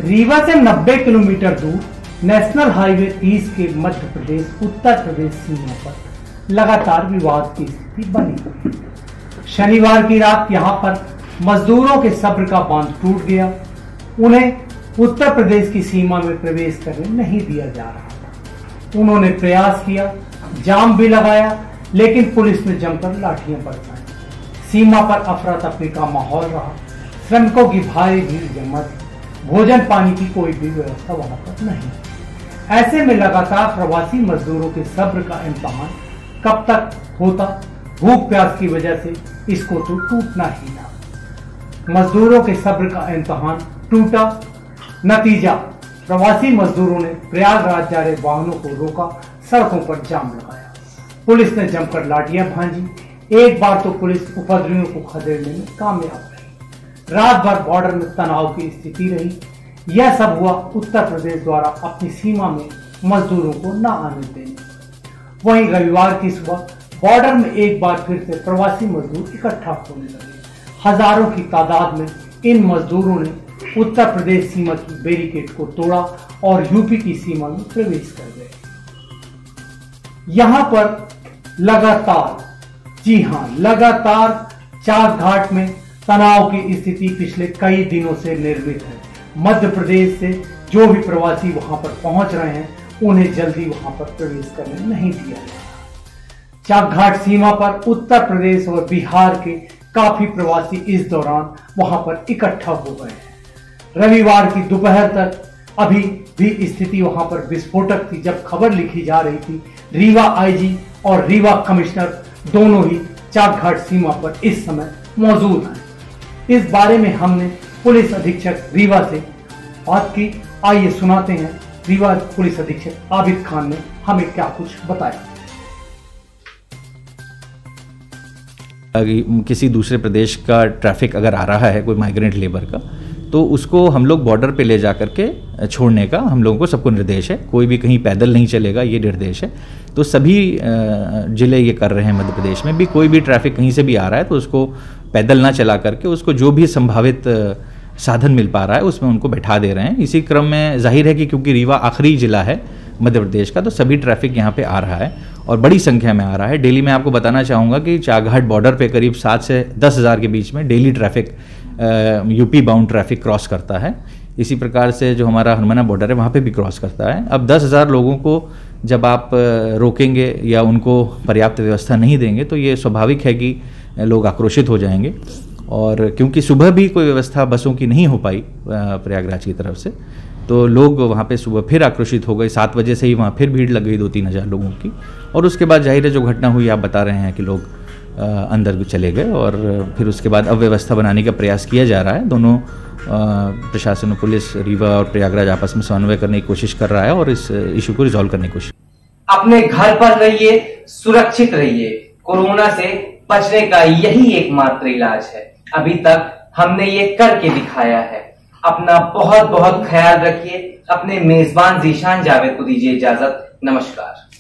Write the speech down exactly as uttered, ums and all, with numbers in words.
रीवा से नब्बे किलोमीटर दूर नेशनल हाईवे तीस के मध्य प्रदेश उत्तर प्रदेश सीमा पर लगातार विवाद की स्थिति बनी हुई। शनिवार की रात यहां पर मजदूरों के सब्र का बांध टूट गया। उन्हें उत्तर प्रदेश की सीमा में प्रवेश करने नहीं दिया जा रहा था। उन्होंने प्रयास किया, जाम भी लगाया, लेकिन पुलिस ने जमकर लाठियां बरसाई। सीमा पर अफरा तफरी का माहौल रहा। श्रमिकों की भारी भीड़ जमा थी। भोजन पानी की कोई भी व्यवस्था वहां पर नहीं। ऐसे में लगातार प्रवासी मजदूरों के सब्र का इम्तिहान कब तक होता। भूख प्यास की वजह से इसको तो टूटना ही था। मजदूरों के सब्र का इम्तिहान टूटा। नतीजा, प्रवासी मजदूरों ने प्रयागराज जा रहे वाहनों को रोका, सड़कों पर जाम लगाया। पुलिस ने जमकर लाठियां भांजी। एक बार तो पुलिस उपद्रवियों को खदेड़ने में कामयाब रही। रात भर बॉर्डर में तनाव की स्थिति रही। यह सब हुआ उत्तर प्रदेश द्वारा अपनी सीमा में मजदूरों को न आने देने। वहीं रविवार की सुबह बॉर्डर में एक बार फिर से प्रवासी मजदूर इकट्ठा होने लगे। हजारों की तादाद में इन मजदूरों ने उत्तर प्रदेश सीमा की बैरिकेड को तोड़ा और यूपी की सीमा में प्रवेश कर गए। यहां पर लगातार, जी हां, लगातार चाक घाट में तनाव की स्थिति पिछले कई दिनों से निर्मित है। मध्य प्रदेश से जो भी प्रवासी वहां पर पहुंच रहे हैं, उन्हें जल्दी वहां पर प्रवेश करने नहीं दिया जा रहा। चाक घाट सीमा पर उत्तर प्रदेश और बिहार के काफी प्रवासी इस दौरान वहां पर इकट्ठा हो गए हैं। रविवार की दोपहर तक अभी भी स्थिति वहां पर विस्फोटक थी। जब खबर लिखी जा रही थी, रीवा आईजी और रीवा कमिश्नर दोनों ही चाक घाट सीमा पर इस समय मौजूद हैं। इस बारे में हमने पुलिस अधीक्षक रीवा से बात की। आइए सुनाते हैं रीवा पुलिस अधीक्षक आबिद खान ने हमें क्या कुछ बताया। किसी दूसरे प्रदेश का ट्रैफिक अगर आ रहा है, कोई माइग्रेंट लेबर का, तो उसको हम लोग बॉर्डर पे ले जा करके छोड़ने का हम लोगों को सबको निर्देश है। कोई भी कहीं पैदल नहीं चलेगा, ये निर्देश है। तो सभी जिले ये कर रहे हैं। मध्य प्रदेश में भी कोई भी ट्रैफिक कहीं से भी आ रहा है तो उसको पैदल ना चला करके उसको जो भी संभावित साधन मिल पा रहा है उसमें उनको बैठा दे रहे हैं। इसी क्रम में जाहिर है कि क्योंकि रीवा आखिरी जिला है मध्य प्रदेश का, तो सभी ट्रैफिक यहाँ पे आ रहा है और बड़ी संख्या में आ रहा है। डेली मैं आपको बताना चाहूँगा कि चाकघाट बॉर्डर पे करीब सात से दस हज़ार के बीच में daily traffic UP bound traffic cross करता है। इसी प्रकार से जो हमारा हरमना बॉर्डर है वहाँ पे भी क्रॉस करता है। अब दस हज़ार लोगों को जब आप रोकेंगे या उनको पर्याप्त व्यवस्था नहीं देंगे तो ये स्वाभाविक है कि लोग आक्रोशित हो जाएंगे। और क्योंकि सुबह भी कोई व्यवस्था बसों की नहीं हो पाई प्रयागराज की तरफ से, तो लोग वहाँ पे सुबह फिर आक्रोशित हो गए। सात बजे से ही वहाँ फिर भीड़ लग गई दो तीन हज़ार लोगों की। और उसके बाद जाहिर है जो घटना हुई, आप बता रहे हैं कि लोग आ, अंदर चले गए और फिर उसके बाद अव्यवस्था बनाने का प्रयास किया जा रहा है। दोनों प्रशासन, पुलिस, रीवा और प्रयागराज आपस में समन्वय करने की कोशिश कर रहा है और इस इशू को रिजॉल्व करने की कोशिश। अपने घर पर रहिए, सुरक्षित रहिए। कोरोना से बचने का यही एकमात्र इलाज है। अभी तक हमने ये करके दिखाया है। अपना बहुत बहुत ख्याल रखिए। अपने मेजबान जीशान जावेद को दीजिए इजाजत। नमस्कार।